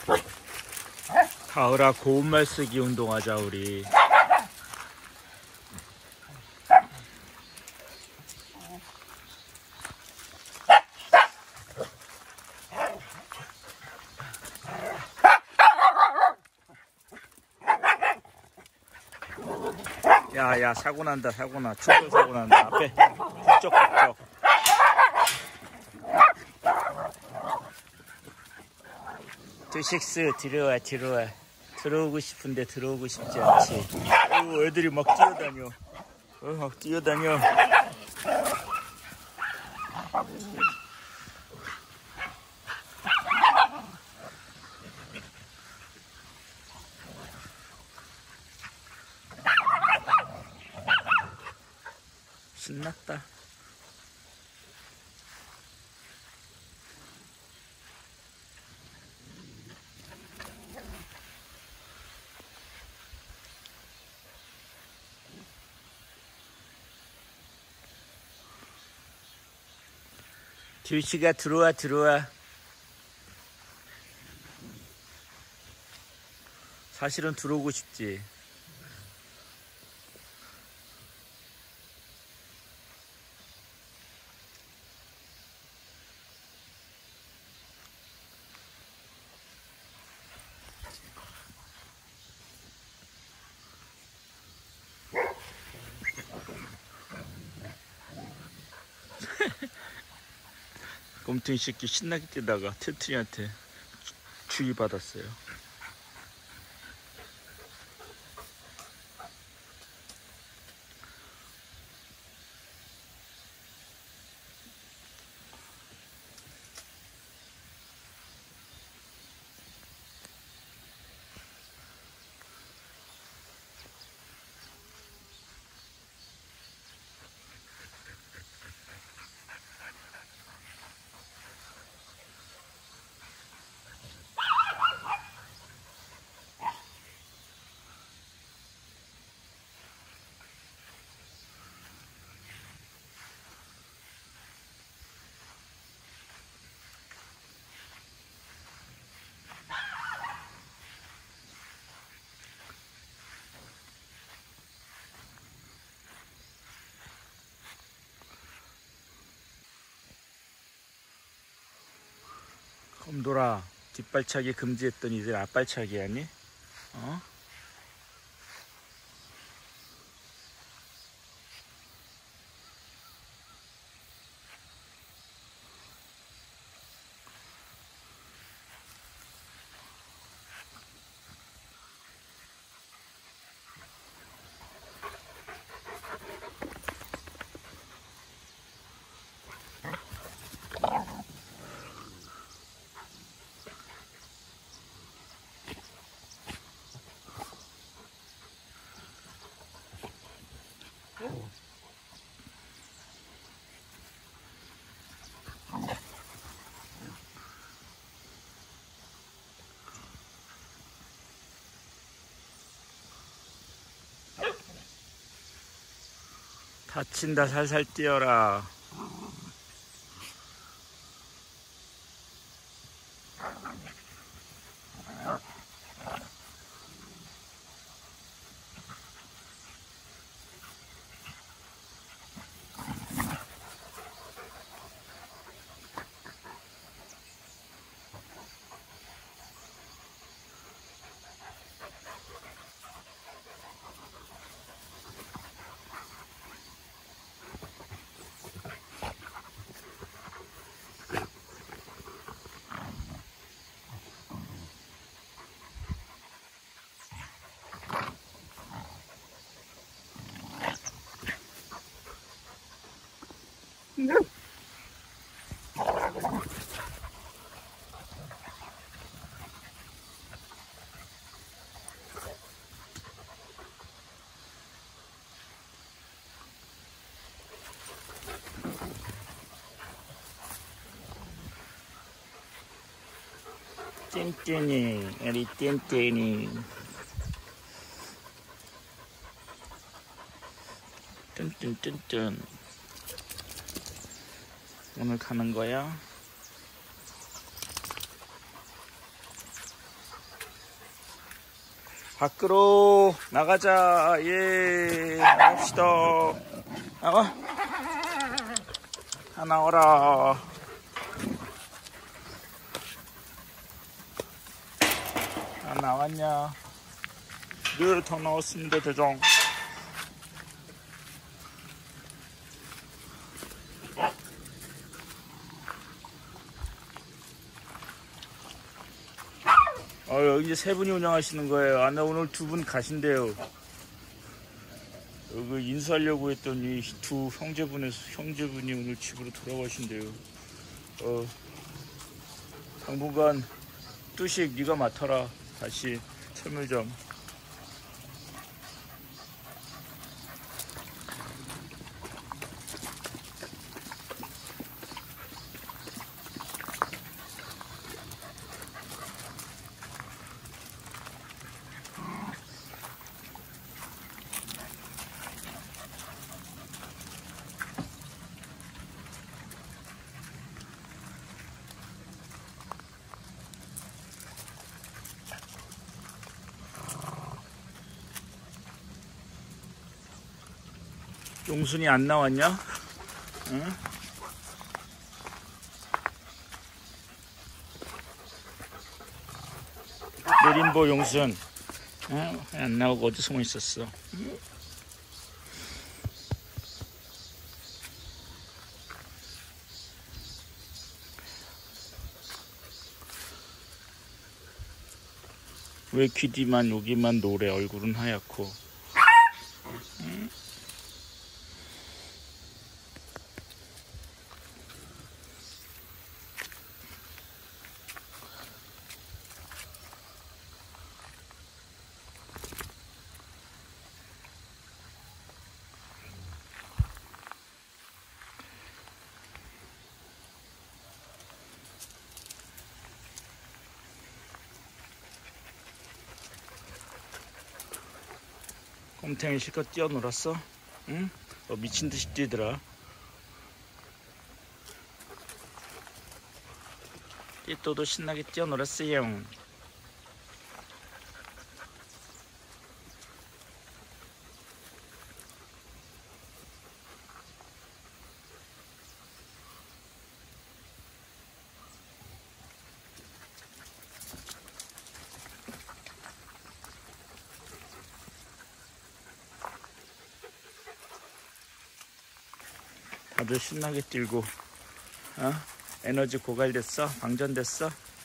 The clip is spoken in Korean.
가을아, 고운말 쓰기 운동하자 우리. 야야, 사고 난다, 사고 나. 축구 사고 난다. 앞에 북쪽. 투식스 들어와. 들어오고 싶은데 들어오고 싶지 않지. 애들이 막 뛰어다녀. 막 뛰어다녀. 신났다. 듀시가 들어와. 사실은 들어오고 싶지. 곰탱이 새끼 신나게 뛰다가 튼튼이한테 주의 받았어요. 곰돌아, 뒷발차기 금지했던 이들 앞발차기 하니? 어? 다친다, 살살 뛰어라. 뚠뚠이, 우리 뚠뚠이. 뚠뚠뚠뚠. 오늘 가는 거야? 밖으로 나가자. 예, 나갑시다. 나와. 다 나와라. 다 나왔냐? 네, 다 나왔습니다, 대장. 여기 세 분이 운영하시는 거예요. 나 오늘 두 분 가신대요. 여기 인수하려고 했더니 두 형제분이 오늘 집으로 돌아가신대요. 당분간 뚜식 네가 맡아라. 다시 철물점. 용순이 안 나왔냐? 응? 내림보 용순. 안 나오고 어디 숨어 있었어? 응? 왜 귀뒤만 여기만 노래, 얼굴은 하얗고. 응? 곰탱이 실컷 뛰어놀았어? 응? 미친듯이 뛰더라. 띠또도 신나게 뛰어놀았어요. 다들 신나게 뛰고, 에너지 고갈됐어? 방전됐어?